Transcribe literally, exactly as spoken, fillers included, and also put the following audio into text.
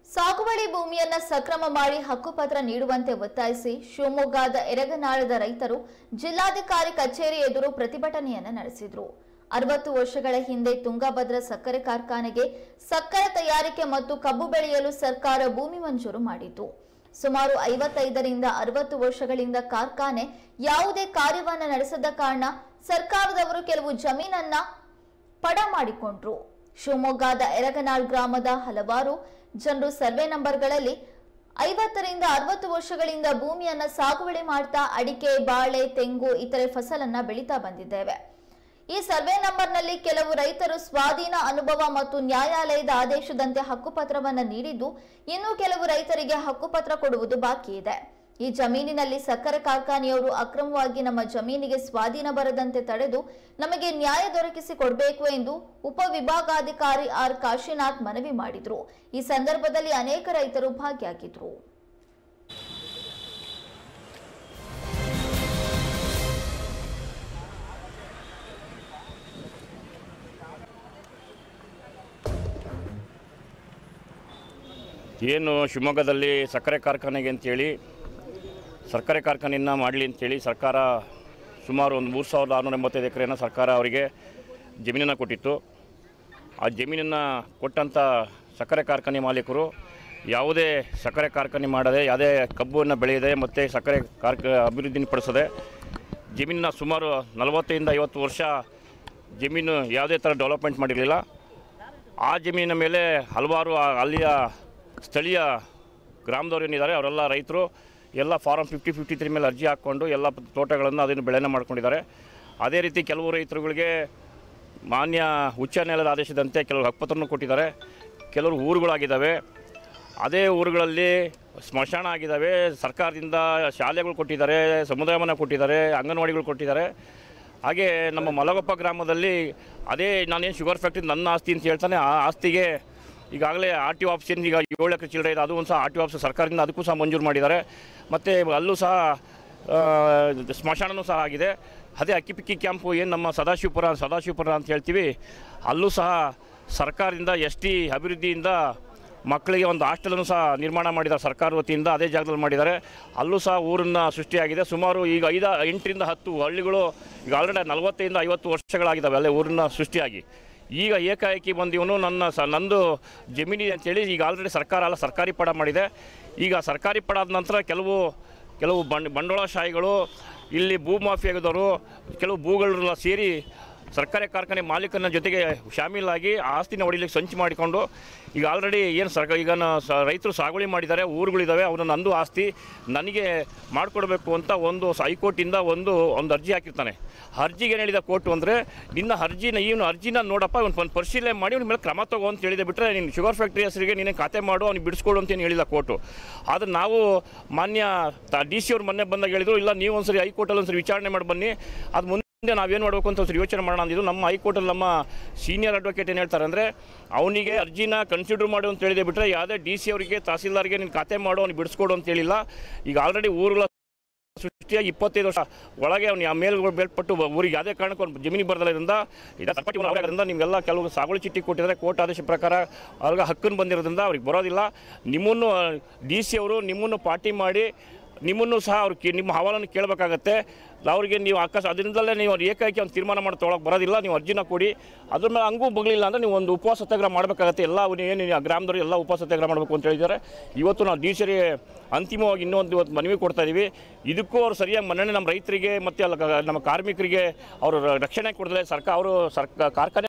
ಸಾಗುವಳಿ ಭೂಮಿಯನ್ನ ಸಕ್ರಮ ಮಾಡಿ ಹಕ್ಕುಪತ್ರ ನೀಡುವಂತೆ ಒತ್ತಾಯಿಸಿ ಶಿವಮೊಗ್ಗದ ಎರಗನಾಳದ ರೈತರು ಜಿಲ್ಲಾಧಿಕಾರಿ ಕಚೇರಿ ಎದುರು ಪ್ರತಿಭಟನೆಯನ್ನ ನಡೆಸಿದರು. ಅರವತ್ತು ವರ್ಷಗಳ ಹಿಂದೆ ತುಂಗಭದ್ರಾ ಸಕ್ಕರೆ ಕಾರ್ಖಾನೆಗೆ ಸಕ್ಕರೆ ತಯಾರಿಕೆ ಮತ್ತು ಕಬ್ಬು ಬೆಳೆಯಲು ಸರ್ಕಾರ ಭೂಮಿ ಮಂಜೂರು ಮಾಡಿತ್ತು. ಸುಮಾರು ಐವತ್ತೈದರಿಂದ ಅರವತ್ತು ವರ್ಷಗಳಿಂದ ಕಾರ್ಖಾನೆ ಯಾವುದೇ ಕಾರ್ಯವನ್ನ ನಡೆಸದ ಕಾರಣ ಸರ್ಕಾರದವರು ಕೆಲವು ಜಮೀನನ್ನ ಪಡ ಮಾಡಿಕೊಂಡ್ರು. ಶಿವಮೊಗ್ಗದ ಎರಗನಾಳ್ ಗ್ರಾಮದ ಹಲವಾರು ಜನರು ಸರ್ವೆ ನಂಬರ್ಗಳಲ್ಲಿ ಐವತ್ತರಿಂದ ಅರವತ್ತು ವರ್ಷಗಳಿಂದ ಭೂಮಿಯನ್ನ ಸಾಗುವಳಿ ಮಾಡ್ತಾ ಅಡಿಕೆ, ಬಾಳೆ, ತೆಂಗು ಇತರೆ ಫಸಲನ್ನ ಬೆಳೀತಾ ಬಂದಿದ್ದೇವೆ. ಈ ಸರ್ವೆ ನಂಬರ್ನಲ್ಲಿ ಕೆಲವು ರೈತರು ಸ್ವಾಧೀನ ಅನುಭವ ಮತ್ತು ನ್ಯಾಯಾಲಯದ ಆದೇಶದಂತೆ ಹಕ್ಕುಪತ್ರವನ್ನ ನೀಡಿದ್ದು, ಇನ್ನು ಕೆಲವು ರೈತರಿಗೆ ಹಕ್ಕುಪತ್ರ ಕೊಡುವುದು ಬಾಕಿ ಇದೆ. ಈ ಜಮೀನಿನಲ್ಲಿ ಸಕ್ಕರೆ ಕಾರ್ಖಾನೆಯವರು ಅಕ್ರಮವಾಗಿ ನಮ್ಮ ಜಮೀನಿಗೆ ಸ್ವಾಧೀನ ಬರದಂತೆ ತಡೆದು ನಮಗೆ ನ್ಯಾಯ ದೊರಕಿಸಿ ಕೊಡಬೇಕು ಎಂದು ಉಪವಿಭಾಗಾಧಿಕಾರಿ ಆರ್ ಕಾಶಿನಾಥ್ ಮನವಿ ಮಾಡಿದ್ರು. ಈ ಸಂದರ್ಭದಲ್ಲಿ ಅನೇಕ ರೈತರು ಭಾಗಿಯಾಗಿದ್ರು. ಏನು ಶಿವಮೊಗ್ಗದಲ್ಲಿ ಸಕ್ಕರೆ ಕಾರ್ಖಾನೆಗೆ ಅಂತೇಳಿ ಸಕ್ಕರೆ ಕಾರ್ಖಾನೆಯನ್ನು ಮಾಡಲಿ ಅಂತೇಳಿ ಸರ್ಕಾರ ಸುಮಾರು ಒಂದು ಮೂರು ಸಾವಿರದ ಆರುನೂರ ಎಂಬತ್ತೈದು ಎಕರೆಯನ್ನು ಸರ್ಕಾರ ಅವರಿಗೆ ಜಮೀನನ್ನು ಕೊಟ್ಟಿತ್ತು. ಆ ಜಮೀನನ್ನು ಕೊಟ್ಟಂಥ ಸಕ್ಕರೆ ಕಾರ್ಖಾನೆ ಮಾಲೀಕರು ಯಾವುದೇ ಸಕ್ಕರೆ ಕಾರ್ಖಾನೆ ಮಾಡದೆ, ಯಾವುದೇ ಕಬ್ಬನ್ನು ಬೆಳೆಯದೆ ಮತ್ತು ಸಕ್ಕರೆ ಕಾರ್ಖ ಅಭಿವೃದ್ಧಿ ಪಡಿಸದೆ ಜಮೀನನ್ನ ಸುಮಾರು ನಲವತ್ತೈದರಿಂದ ಐವತ್ತು ವರ್ಷ ಜಮೀನು ಯಾವುದೇ ಥರ ಡೆವಲಪ್ಮೆಂಟ್ ಮಾಡಿರಲಿಲ್ಲ. ಆ ಜಮೀನಿನ ಮೇಲೆ ಹಲವಾರು ಅಲ್ಲಿಯ ಸ್ಥಳೀಯ ಗ್ರಾಮದವ್ರು ಏನಿದ್ದಾರೆ ಅವರೆಲ್ಲ ರೈತರು ಎಲ್ಲ ಫಾರಮ್ ಫಿಫ್ಟಿ ಫಿಫ್ಟಿ ತ್ರೀ ಮೇಲೆ ಅರ್ಜಿ ಹಾಕ್ಕೊಂಡು ಎಲ್ಲ ತೋಟಗಳನ್ನು ಅದನ್ನು ಬೆಳೆನ ಮಾಡ್ಕೊಂಡಿದ್ದಾರೆ. ಅದೇ ರೀತಿ ಕೆಲವು ರೈತರುಗಳಿಗೆ ಮಾನ್ಯ ಉಚ್ಚ ನ್ಯಾಯಾಲಯದ ಆದೇಶದಂತೆ ಕೆಲವು ಹಕ್ಕುಪತ್ರವನ್ನು ಕೊಟ್ಟಿದ್ದಾರೆ. ಕೆಲವರು ಊರುಗಳಾಗಿದ್ದಾವೆ, ಅದೇ ಊರುಗಳಲ್ಲಿ ಸ್ಮಶಾನ ಆಗಿದ್ದಾವೆ, ಸರ್ಕಾರದಿಂದ ಶಾಲೆಗಳು ಕೊಟ್ಟಿದ್ದಾರೆ, ಸಮುದಾಯ ಭವನ ಕೊಟ್ಟಿದ್ದಾರೆ, ಅಂಗನವಾಡಿಗಳು ಕೊಟ್ಟಿದ್ದಾರೆ. ಹಾಗೆ ನಮ್ಮ ಮಲಗೊಪ್ಪ ಗ್ರಾಮದಲ್ಲಿ ಅದೇ ನಾನೇನು ಶುಗರ್ ಫ್ಯಾಕ್ಟ್ರಿ ನನ್ನ ಆಸ್ತಿ ಅಂತ ಹೇಳ್ತಾನೆ, ಆ ಆಸ್ತಿಗೆ ಈಗಾಗಲೇ ಆರ್ ಟಿ ಒ ಆಫೀಸಿಂದ ಈಗ ಏಳು ಎಕರೆ ಚಿಲ್ಲರೆ ಇದೆ, ಅದು ಒಂದು ಸಹ ಆರ್ ಟಿ ಒ ಆಫೀಸ್ ಸರ್ಕಾರದಿಂದ ಅದಕ್ಕೂ ಸಹ ಮಂಜೂರು ಮಾಡಿದ್ದಾರೆ. ಮತ್ತು ಅಲ್ಲೂ ಸಹ ಸ್ಮಶಾನವೂ ಸಹ ಆಗಿದೆ. ಅದೇ ಅಕ್ಕಿಪಿಕ್ಕಿ ಕ್ಯಾಂಪು ಏನು ನಮ್ಮ ಸದಾಶಿವಪುರ ಸದಾಶಿವಪುರ ಅಂತ ಹೇಳ್ತೀವಿ, ಅಲ್ಲೂ ಸಹ ಸರ್ಕಾರದಿಂದ ಎಸ್ ಟಿ ಅಭಿವೃದ್ಧಿಯಿಂದ ಮಕ್ಕಳಿಗೆ ಒಂದು ಹಾಸ್ಟೆಲನ್ನು ಸಹ ನಿರ್ಮಾಣ ಮಾಡಿದ್ದಾರೆ ಸರ್ಕಾರ ವತಿಯಿಂದ, ಅದೇ ಜಾಗದಲ್ಲಿ ಮಾಡಿದ್ದಾರೆ. ಅಲ್ಲೂ ಸಹ ಊರನ್ನು ಸೃಷ್ಟಿಯಾಗಿದೆ. ಸುಮಾರು ಈಗ ಐದು ಎಂಟರಿಂದ ಹತ್ತು ಹಳ್ಳಿಗಳು ಈಗ ಆಲ್ರೆಡಿ ನಲವತ್ತೈದರಿಂದ ಐವತ್ತು ವರ್ಷಗಳಾಗಿದ್ದಾವೆ ಅಲ್ಲೇ ಊರನ್ನು ಸೃಷ್ಟಿಯಾಗಿ. ಈಗ ಏಕಾಏಕಿ ಬಂದು ಇವನು ನನ್ನ ಸ ನಂದು ಜಮೀನಿದೆ ಅಂತೇಳಿ ಈಗ ಆಲ್ರೆಡಿ ಸರ್ಕಾರ ಅಲ್ಲ ಸರ್ಕಾರಿ ಪಡ ಮಾಡಿದೆ. ಈಗ ಸರ್ಕಾರಿ ಪಡ ಆದ ನಂತರ ಕೆಲವು ಕೆಲವು ಬಂಡ್ ಬಂಡವಾಳಶಾಹಿಗಳು ಇಲ್ಲಿ ಭೂ ಮಾಫಿಯಾಗಿದ್ದವರು ಕೆಲವು ಭೂಗಳೆಲ್ಲ ಸೇರಿ ಸರ್ಕಾರಿ ಕಾರ್ಖಾನೆ ಮಾಲೀಕನ ಜೊತೆಗೆ ಶಾಮೀಲಾಗಿ ಆಸ್ತಿನ ಹೊಡಿಲಿಕ್ಕೆ ಸಂಚು ಮಾಡಿಕೊಂಡು ಈಗ ಆಲ್ರೆಡಿ ಏನು ಸರ್ಕಾರ ಈಗ ಸ ರೈತರು ಸಾಗುವಳಿ ಮಾಡಿದ್ದಾರೆ, ಊರುಗಳಿದ್ದಾವೆ, ಅವನು ನಂದು ಆಸ್ತಿ ನನಗೆ ಮಾಡಿಕೊಡ್ಬೇಕು ಅಂತ ಒಂದು ಹೈಕೋರ್ಟಿಂದ ಒಂದು ಒಂದು ಅರ್ಜಿ ಹಾಕಿರ್ತಾನೆ. ಅರ್ಜಿಗೆ ಏನು ಹೇಳಿದ ಕೋರ್ಟು ಅಂದರೆ, ನಿನ್ನ ಅರ್ಜಿನ ಇವನು ಅರ್ಜಿನ ನೋಡಪ್ಪ ಒಂದು ಒಂದು ಪರಿಶೀಲನೆ ಮಾಡಿ ಅವ್ನ ಮೇಲೆ ಕ್ರಮ ತಗೋ ಅಂತ ಹೇಳಿದೆ, ಬಿಟ್ಟರೆ ನೀನು ಶುಗರ್ ಫ್ಯಾಕ್ಟ್ರಿ ಹೆಸರಿಗೆ ನೀನು ಖಾತೆ ಮಾಡು, ಅವ್ನಿಗೆ ಬಿಡಿಸ್ಕೊಡು ಅಂತೇನು ಹೇಳಿದ ಕೋರ್ಟು. ಆದರೆ ನಾವು ಮಾನ್ಯ ಡಿ ಸಿ ಅವ್ರು ಮೊನ್ನೆ ಬಂದಾಗ ಹೇಳಿದರು, ಇಲ್ಲ ನೀವು ಒಂದು ಸರಿ ಹೈಕೋರ್ಟಲ್ಲಿ ಒಂದು ಸರಿ ವಿಚಾರಣೆ ಮಾಡಿ ಬನ್ನಿ, ಅದು ಮುಂದೆ ನಾವೇನು ಮಾಡಬೇಕು ಅಂತ ಒಂದು ಯೋಚನೆ ಮಾಡೋಣ ಅಂದಿದ್ದು. ನಮ್ಮ ಹೈಕೋರ್ಟಲ್ಲಿ ನಮ್ಮ ಸೀನಿಯರ್ ಅಡ್ವೊಕೇಟ್ ಏನು ಹೇಳ್ತಾರೆ ಅಂದರೆ, ಅವನಿಗೆ ಅರ್ಜಿನ ಕನ್ಸಿಡರ್ ಮಾಡು ಅಂತ ಹೇಳಿದೆ, ಬಿಟ್ಟರೆ ಯಾವುದೇ ಡಿ ಸಿ ಅವರಿಗೆ ತಹಸೀಲ್ದಾರ್ಗೆ ನೀನು ಖಾತೆ ಮಾಡು, ಅವ್ನಿಗೆ ಬಿಡಿಸ್ಕೊಡು ಅಂತ ಹೇಳಿಲ್ಲ. ಈಗ ಆಲ್ರೆಡಿ ಊರುಗಳ ಸೃಷ್ಟಿಯಾಗಿ ಇಪ್ಪತ್ತೈದು ವರ್ಷ ಒಳಗೆ ಅವ್ನು ಆ ಮೇಲ್ಗಳು ಬೇಲ್ಪಟ್ಟು ಊರಿಗೆ ಯಾವುದೇ ಕಾರಣಕ್ಕೂ ಒಂದು ಜಮೀನಿಗೆ ಬರದಲ್ಲಿಂದ ಈಗ ತಪ್ಪಟ್ಟಿ ಆಗೋದ್ರಿಂದ ನಿಮಗೆಲ್ಲ ಕೆಲವು ಸಾಗುವಳಿ ಚೀಟಿ ಕೊಟ್ಟಿದ್ದಾರೆ. ಕೋರ್ಟ್ ಆದೇಶ ಪ್ರಕಾರ ಅವ್ರಿಗೆ ಹಕ್ಕನ್ನು ಬಂದಿರೋದ್ರಿಂದ ಅವ್ರಿಗೆ ಬರೋದಿಲ್ಲ. ನಿಮ್ಮನ್ನು ಡಿ ಸಿ ಅವರು ನಿಮ್ಮನ್ನು ಪಾರ್ಟಿ ಮಾಡಿ ನಿಮ್ಮನ್ನು ಸಹ ಅವ್ರು ನಿಮ್ಮ ಹವಾಲನ್ನು ಕೇಳಬೇಕಾಗತ್ತೆ. ಅವ್ರಿಗೆ ನೀವು ಆಕಾಶ ಅದರಿಂದಲೇ ನೀವು ಅವ್ರು ಏಕಾಏಕಿ ಒಂದು ತೀರ್ಮಾನ ಮಾಡಿ ತೊಗೊಳಕ್ಕೆ ಬರೋದಿಲ್ಲ. ನೀವು ಅರ್ಜಿನ ಕೊಡಿ, ಅದ್ರ ಮೇಲೆ ಹಂಗೂ ಬಗಲಿಲ್ಲ ಅಂದರೆ ನೀವು ಒಂದು ಉಪವಾಸ ಸತ್ಯಾಗ್ರಹ ಮಾಡಬೇಕಾಗತ್ತೆ. ಎಲ್ಲ ಅವ್ರು ಏನು ಗ್ರಾಮದವರು ಎಲ್ಲ ಉಪವಾಸ ಸತ್ಯಾಗ್ರಹ ಮಾಡಬೇಕು ಅಂತ ಹೇಳಿದ್ದಾರೆ. ಇವತ್ತು ನಾವು ಡಿ ಸಿಗೆ ಅಂತಿಮವಾಗಿ ಇನ್ನೊಂದು ಇವತ್ತು ಮನವಿ ಕೊಡ್ತಾ ಇದ್ದೀವಿ. ಇದಕ್ಕೂ ಅವ್ರು ಸರಿಯಾಗಿ ಮನ್ನಣೆ ನಮ್ಮ ರೈತರಿಗೆ ಮತ್ತು ಅಲ್ಲ ನಮ್ಮ ಕಾರ್ಮಿಕರಿಗೆ ಅವರು ರಕ್ಷಣೆ ಕೊಡದೆ ಸರ್ಕಾರ ಅವರು ಸರ್ಕ ಕಾರ್ಖಾನೆ